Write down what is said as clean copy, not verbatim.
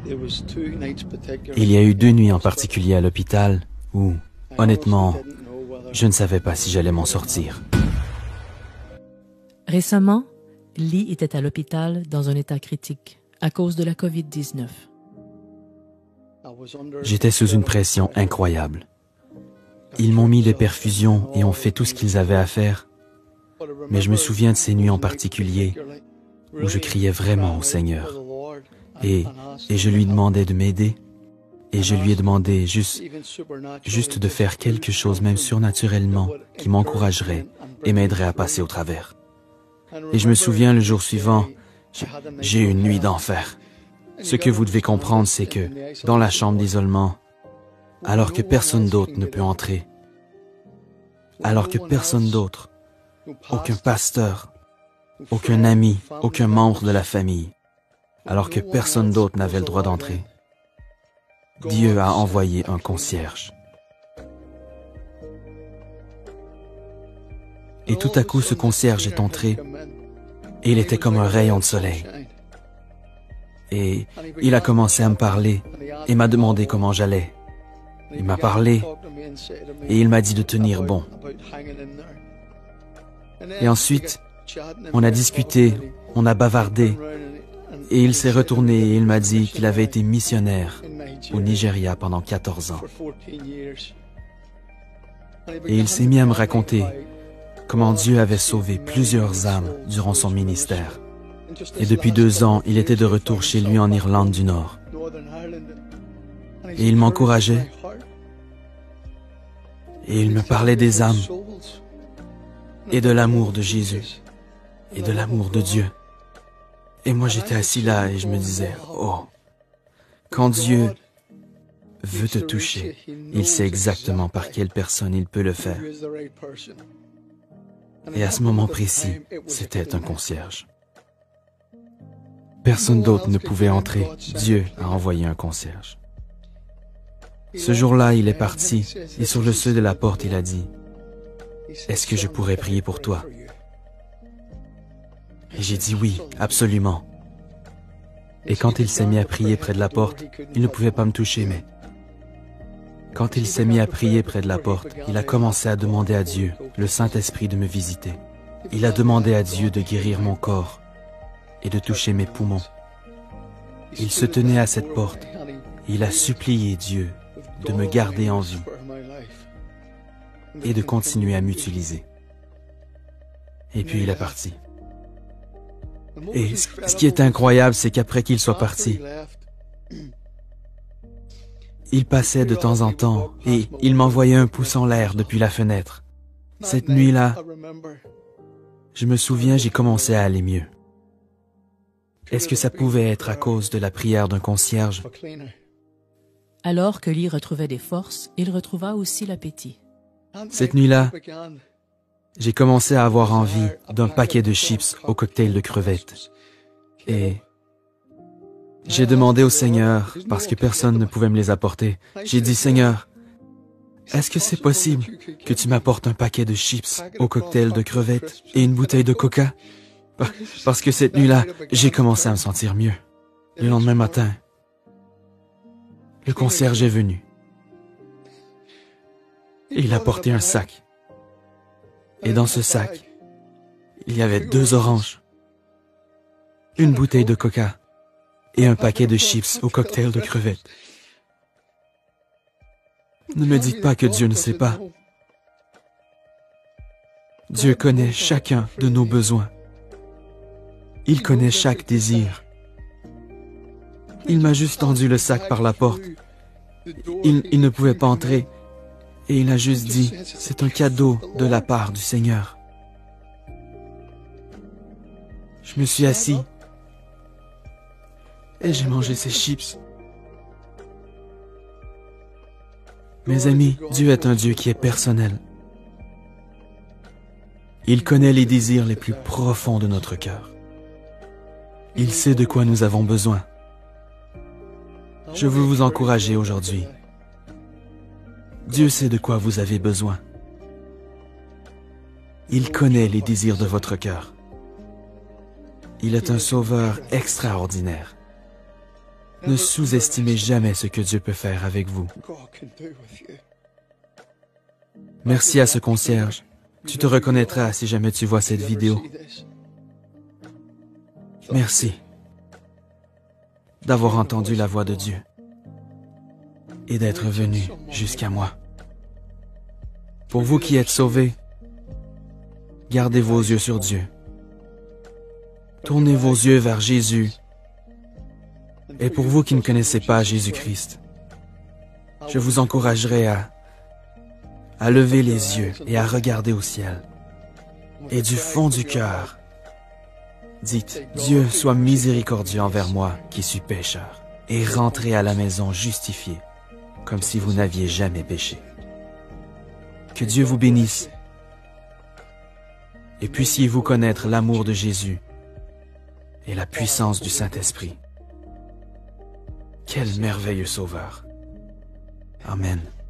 Il y a eu 2 nuits en particulier à l'hôpital où, honnêtement, je ne savais pas si j'allais m'en sortir. Récemment, Lee était à l'hôpital dans un état critique à cause de la COVID-19. J'étais sous une pression incroyable. Ils m'ont mis des perfusions et ont fait tout ce qu'ils avaient à faire. Mais je me souviens de ces nuits en particulier où je criais vraiment au Seigneur. Et je lui demandais de m'aider. Et je lui ai demandé juste de faire quelque chose, même surnaturellement, qui m'encouragerait et m'aiderait à passer au travers. Et je me souviens, le jour suivant, j'ai eu une nuit d'enfer. Ce que vous devez comprendre, c'est que dans la chambre d'isolement, alors que personne d'autre ne peut entrer, alors que personne d'autre, aucun pasteur, aucun ami, aucun membre de la famille, alors que personne d'autre n'avait le droit d'entrer, Dieu a envoyé un concierge. Et tout à coup, ce concierge est entré, et il était comme un rayon de soleil. Et il a commencé à me parler, et m'a demandé comment j'allais. Il m'a parlé, et il m'a dit de tenir bon. Et ensuite, on a discuté, on a bavardé, et il s'est retourné et il m'a dit qu'il avait été missionnaire au Nigeria pendant 14 ans. Et il s'est mis à me raconter comment Dieu avait sauvé plusieurs âmes durant son ministère. Et depuis 2 ans, il était de retour chez lui en Irlande du Nord. Et il m'encourageait. Et il me parlait des âmes. Et de l'amour de Jésus. Et de l'amour de Dieu. Et moi j'étais assis là et je me disais, oh, quand Dieu veut te toucher, il sait exactement par quelle personne il peut le faire. Et à ce moment précis, c'était un concierge. Personne d'autre ne pouvait entrer. Dieu a envoyé un concierge. Ce jour-là, il est parti et sur le seuil de la porte, il a dit, « Est-ce que je pourrais prier pour toi? » Et j'ai dit oui, absolument. Et quand il s'est mis à prier près de la porte, il ne pouvait pas me toucher, mais quand il s'est mis à prier près de la porte, il a commencé à demander à Dieu, le Saint-Esprit, de me visiter. Il a demandé à Dieu de guérir mon corps et de toucher mes poumons. Il se tenait à cette porte et il a supplié Dieu de me garder en vie et de continuer à m'utiliser. Et puis il est parti. Et ce qui est incroyable, c'est qu'après qu'il soit parti, il passait de temps en temps et il m'envoyait un pouce en l'air depuis la fenêtre. Cette nuit-là, je me souviens, j'ai commencé à aller mieux. Est-ce que ça pouvait être à cause de la prière d'un concierge? Alors que Lee retrouvait des forces, il retrouva aussi l'appétit. Cette nuit-là, j'ai commencé à avoir envie d'un paquet de chips au cocktail de crevettes. Et j'ai demandé au Seigneur, parce que personne ne pouvait me les apporter, j'ai dit, « Seigneur, est-ce que c'est possible que tu m'apportes un paquet de chips au cocktail de crevettes et une bouteille de coca? » Parce que cette nuit-là, j'ai commencé à me sentir mieux. Le lendemain matin, le concierge est venu. Et il a porté un sac. Et dans ce sac, il y avait 2 oranges, une bouteille de coca et un paquet de chips au cocktail de crevettes. Ne me dites pas que Dieu ne sait pas. Dieu connaît chacun de nos besoins. Il connaît chaque désir. Il m'a juste tendu le sac par la porte. Il ne pouvait pas entrer. Et il a juste dit, c'est un cadeau de la part du Seigneur. Je me suis assis et j'ai mangé ces chips. Mes amis, Dieu est un Dieu qui est personnel. Il connaît les désirs les plus profonds de notre cœur. Il sait de quoi nous avons besoin. Je veux vous encourager aujourd'hui. Dieu sait de quoi vous avez besoin. Il connaît les désirs de votre cœur. Il est un sauveur extraordinaire. Ne sous-estimez jamais ce que Dieu peut faire avec vous. Merci à ce concierge. Tu te reconnaîtras si jamais tu vois cette vidéo. Merci d'avoir entendu la voix de Dieu et d'être venu jusqu'à moi. Pour vous qui êtes sauvés, gardez vos yeux sur Dieu. Tournez vos yeux vers Jésus. Et pour vous qui ne connaissez pas Jésus-Christ, je vous encouragerai à lever les yeux et à regarder au ciel. Et du fond du cœur, dites, Dieu soit miséricordieux envers moi qui suis pécheur, et rentrez à la maison justifié, comme si vous n'aviez jamais péché. Que Dieu vous bénisse, et puissiez-vous connaître l'amour de Jésus et la puissance du Saint-Esprit. Quel merveilleux Sauveur. Amen.